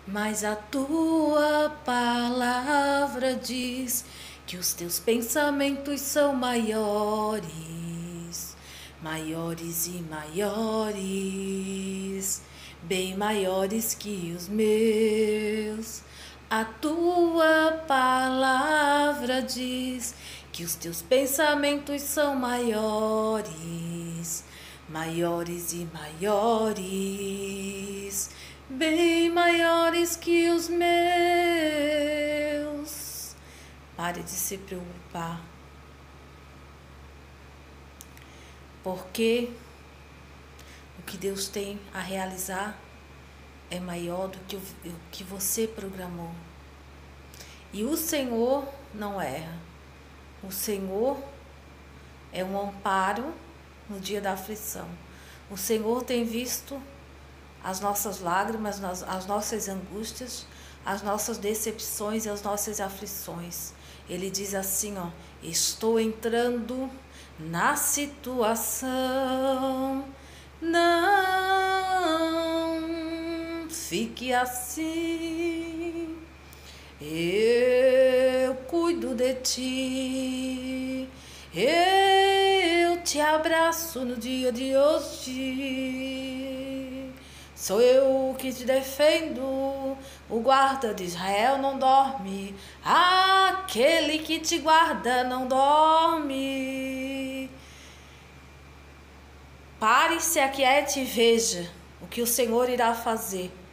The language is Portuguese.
Mas a tua palavra diz que os teus pensamentos são maiores, maiores e maiores, bem maiores que os meus. A tua palavra diz que os teus pensamentos são maiores, maiores e maiores, bem maiores que os meus. Pare de se preocupar, porque o que Deus tem a realizar é maior do que o que você programou. E o Senhor não erra. O Senhor é um amparo no dia da aflição. O Senhor tem visto as nossas lágrimas, as nossas angústias, as nossas decepções e as nossas aflições. Ele diz assim, ó: estou entrando na situação, não fique assim, eu cuido de ti, eu te abraço no dia de hoje, sou eu que te defendo, o guarda de Israel não dorme, aquele que te guarda não dorme. Pare, se aquiete e veja o que o Senhor irá fazer.